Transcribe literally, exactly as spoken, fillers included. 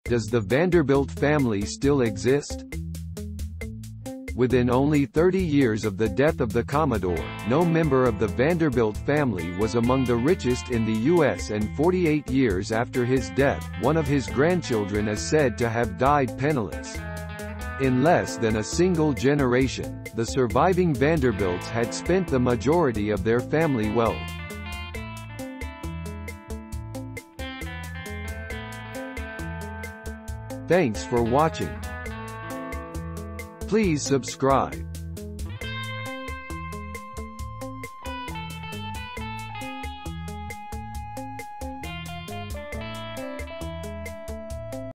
Does the Vanderbilt family still exist? Within only thirty years of the death of the Commodore, no member of the Vanderbilt family was among the richest in the U S and forty-eight years after his death, one of his grandchildren is said to have died penniless. In less than a single generation, the surviving Vanderbilts had spent the majority of their family wealth. Thanks for watching. Please subscribe.